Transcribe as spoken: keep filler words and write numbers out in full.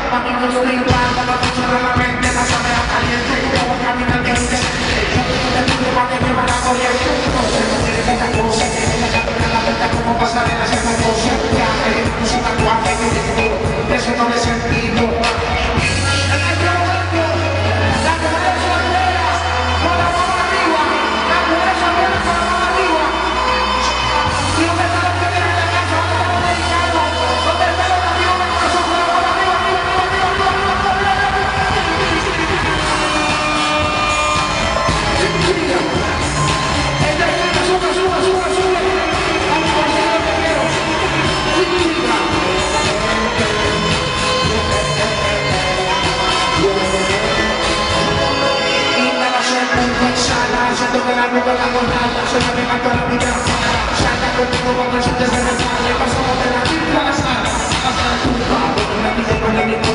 para mí no estoy igual, como te chorra la mente, la sombra caliente, y luego camina el diente. Yo te digo para que me van a corriente, no sé, no sé qué cosa, que me la la vuelta como pasarela, se me cosa, ya, es música cuarta, yo digo, eso no le he sentido. Siento que la nube la borrada, soy la misma con la vida. Salta contigo cuando el sol te se me sale, pasamos de la vida a la sala, hasta la tumba, porque la vida con la misma.